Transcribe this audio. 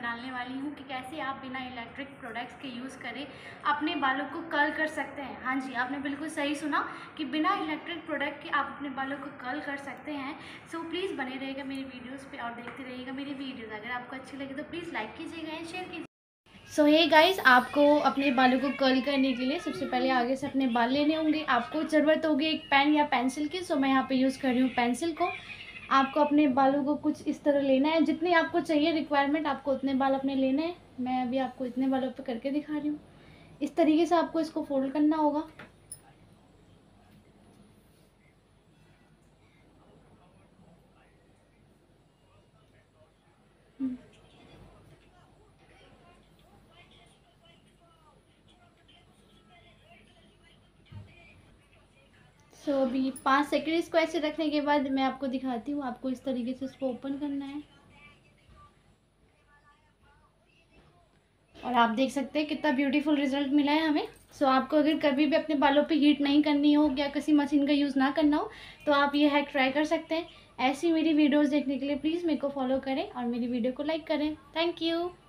डालने वाली हूँ कि कैसे आप बिना इलेक्ट्रिक प्रोडक्ट्स के यूज़ करें अपने बालों को कर्ल कर सकते हैं। हाँ जी, आपने बिल्कुल सही सुना कि बिना इलेक्ट्रिक प्रोडक्ट के आप अपने बालों को कर्ल कर सकते हैं। सो प्लीज़ बने रहिएगा मेरी वीडियोज़ पे और देखते रहिएगा मेरी वीडियोज़। अगर आपको अच्छी लगे तो प्लीज़ लाइक कीजिएगा एंड शेयर कीजिएगा। सो हे गाइस, आपको अपने बालों को कर्ल करने के लिए सबसे पहले आगे से अपने बाल लेने होंगे। आपको ज़रूरत होगी एक पेन या पेंसिल की। सो मैं यहाँ पे यूज़ कर रही हूँ पेंसिल को। आपको अपने बालों को कुछ इस तरह लेना है, जितनी आपको चाहिए रिक्वायरमेंट आपको उतने बाल अपने लेने हैं। मैं अभी आपको इतने बालों पे करके दिखा रही हूँ। इस तरीके से आपको इसको फोल्ड करना होगा। सो अभी 5 सेकेंड इसको ऐसे रखने के बाद मैं आपको दिखाती हूँ। आपको इस तरीके से इसको ओपन करना है और आप देख सकते हैं कितना ब्यूटीफुल रिजल्ट मिला है हमें। सो आपको अगर कभी भी अपने बालों पे हीट नहीं करनी हो या किसी मशीन का यूज़ ना करना हो तो आप ये हैक ट्राई कर सकते हैं। ऐसी मेरी वीडियोस देखने के लिए प्लीज़ मेरे को फॉलो करें और मेरी वीडियो को लाइक करें। Thank you.